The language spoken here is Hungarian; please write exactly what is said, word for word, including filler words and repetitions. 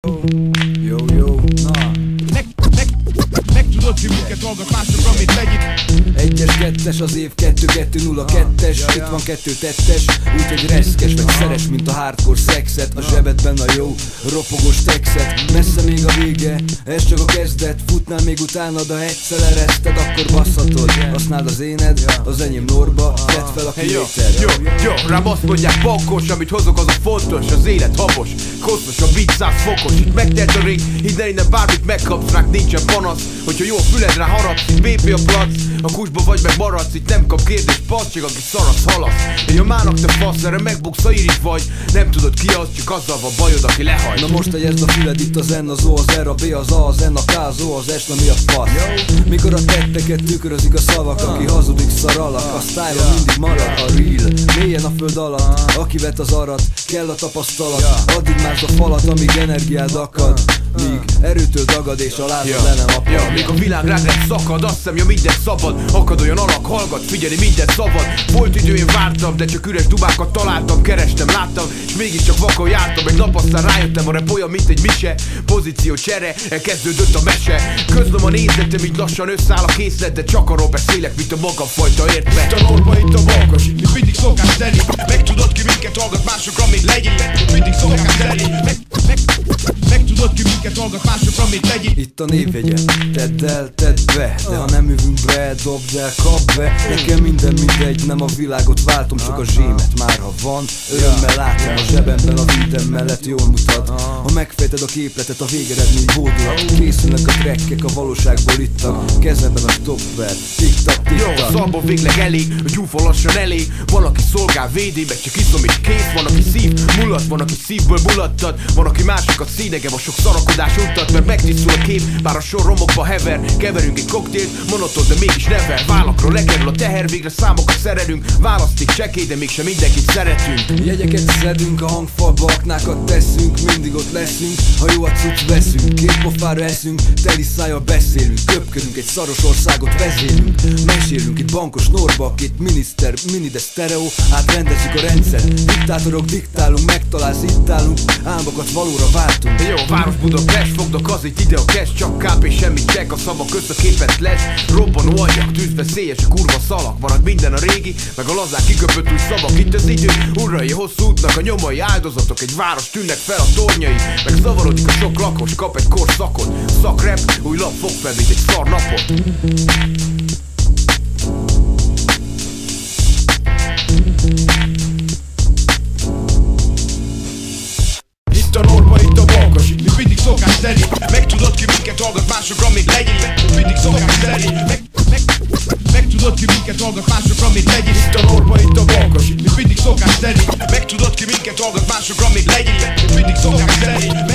Jó, jó, na Megtudod ki minket hallgat másokra, mit legyik. Egyes, kettes az év, kettő, kettő, nulla, kettes. Itt van kettő tettes, úgyhogy reszkes, meg szeres, mint a hardcore szexet. A zsebedben a jó, ropogós texet. Messze még a vége, ez csak a kezdet. Futnál még utána, de egyszer ereszted, akkor basszhatod. Használd az éned, az enyém Norba, tedd fel a kivételre. Jó, jó, rám azt mondják bakkos, amit hozok az a fontos. Az élet habos, koszos, a beat száz fokos. Itt megtelt a rég, hidd el, innen bármit megkapsz, ránk nincsen panasz. Hogyha jó a füledre harapsz, itt bé pé a plac. A kusba vagy meg maradsz, itt nem kap kérdés pacsig, aki szarasz halasz. Én a mának te fasz, erre megbuksz, ha irigy vagy. Nem tudod ki az, csak azzal van bajod, aki lehagy. Na most egyezd a füled, itt az N, az O, az R, a B, az A, az N, a K, az O, az S, na mi a fasz? Mikor a tetteket tükrözik a szavak, aki hazudik szaralak. A style mindig marad, a real, mélyen a föld alatt. Aki vet az arat, kell a tapasztalat. Addig másd a falat, amíg energiád akad. Míg erőtől dagad és a lázad le nem apad. Ja, még a világ rád nem szakad, azt hiszem, ja minden szabad. Akad olyan alak, hallgat, figyelj, minden szabad. Volt idő, én vártam, de csak üres dubákat találtam. Kerestem, láttam, és mégiscsak vakon jártam. Egy nap aztán rájöttem, a rap olyan, mint egy mise. Pozíció csere, elkezdődött a mese. Közlöm a nézetem, így lassan összeáll a készlet. De csak arról beszélek, mint a magamfajta értve. Itt a Norba, itt a Balkas, itt mindig szokás tenni. Megtudod ki minket hallgat másokra, mit legyik. Itt mindig szokás tenni. Meg, meg, megtudod ki minket hallgat másokra, mit legyik. Itt a névjegye, tedd el, tedd be. De ha nem jövünk be, dobd el, kap be. Nekem minden mindegy, nem a világot váltom, csak a zsémet már ha van. Örömmel látom a zsebemben, a vídem mellett jól mutat. Ha megfejted a képletet, a végeredmény bódulat. Készülnek a trekkek, a valóságból ittak. Kezemben a stopper, tik-tak, tik-tak. Jó, az album végleg elég, a gyúfa lassan elég. Van, aki szolgál védé, meg csak iszom és kész. Van, aki szív, mulat, van, aki szívből mulattad. Van, aki másokat színegem, a sok szarakodás utat. Mert megtisztul a kép, bár a sor romokba hever. Keverünk egy koktélt, monoton, de mégis never. Vállakról lekerül a teher, végre számokat szerelünk. Választék csekély, de mégsem mindenkit szeretünk. Jegyeket szedünk, a hangfalba aknákat teszünk. Mindig ott leszünk, ha jó a cucc veszünk. Két pofára eszünk, teli szájjal beszélünk. Köpködünk, egy szaros országot vezélünk. Mesélünk, itt bankos Norba, két miniszter, mini de sztereó. Átrendezzük a rendszer, diktátorok diktálunk. Megtalálsz, itt állunk, álmokat valóra váltunk. Jó, város Budapest, fognak az itt ide a cash. Csak káp és semmit check, a szavak közt a képet flash. Robbanó aljak, tűzveszélyes, kurva szalak. Marad minden a régi, meg a lazák kiköpött új szavak. Itt az idő, urai hosszú útnak a nyomai áldozatok. Egy város tűnnek fel a tornyai, meg zavarodik a sok lakos, kap egy korszakot. Szakrep, új lap fog fel, mint egy szar napot. Itt a Norba, itt a Balkas, itt mindig szokás tenni. Megtudod ki minket hallgat másokra, mit legyik. Itt mindig szokás tenni. Meg, meg, megtudod ki minket hallgat másokra, mit legyik. Itt a Norba, itt a Balkas, itt mindig szokás tenni. Megtudod ki minket hallgat másokra, mit legyik. Itt mindig szokás tenni.